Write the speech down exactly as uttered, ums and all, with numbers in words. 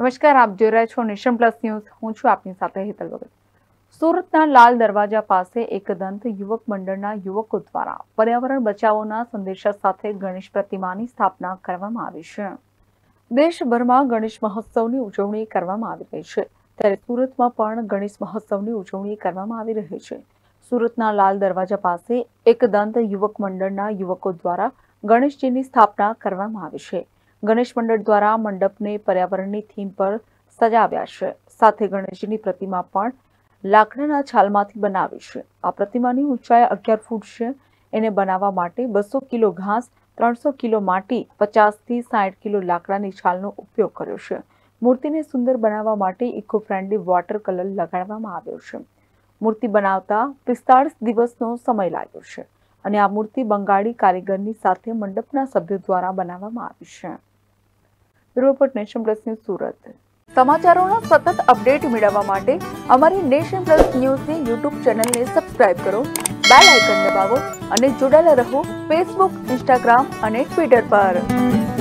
નમસ્કાર, આપ જોઈ રહ્યા છો નેશન પ્લસ ન્યૂઝ. હું છું આપની સાથે હેતલ વગર. સુરતના લાલ દરવાજા પાસે એકદંત યુવક મંડળના યુવકો દ્વારા પર્યાવરણ બચાવોના સંદેશા સાથે ગણેશ પ્રતિમાની સ્થાપના કરવામાં આવી છે. દેશભરમાં ગણેશ મહોત્સવની ઉજવણી કરવામાં આવી રહી છે, ત્યારે સુરતમાં પણ ગણેશ મહોત્સવની ઉજવણી કરવામાં આવી રહી છે. સુરતના લાલ દરવાજા પાસે એકદંત યુવક મંડળના યુવકો દ્વારા ગણેશજીની સ્થાપના કરવામાં આવી છે. ગણેશ મંડળ દ્વારા મંડપને પર્યાવરણની થીમ પર સજાવ્યા છે. સાથે ગણેશજીની પ્રતિમા પણ લાકડાના છાલમાંથી બનાવી છે. આ પ્રતિમાની ઊંચાઈ અગિયાર ફૂટ છે. એને બનાવવા માટે બસો કિલો ઘાસ, ત્રણસો કિલો માટી, પચાસ થી સાઠ કિલો લાકડાની છાલનો ઉપયોગ કર્યો છે. મૂર્તિને સુંદર બનાવવા માટે ઇકો ફ્રેન્ડલી વોટર કલર લગાડવામાં આવ્યો છે. મૂર્તિ બનાવતા પિસ્તાળીસ દિવસનો સમય લાગ્યો છે અને આ મૂર્તિ બંગાળી કારીગરની સાથે મંડપના સભ્યો દ્વારા બનાવવામાં આવી છે. Report nation plus news Surat. સમાચારોના સતત અપડેટ મેળવવા માટે અમારી નેશન પ્લસ ન્યૂઝની યુટ્યુબ ચેનલને સબસ્ક્રાઇબ કરો, બેલ આઇકન દબાવો અને જોડાયેલા રહો ફેસબુક, ઇન્સ્ટાગ્રામ અને ટ્વિટર પર.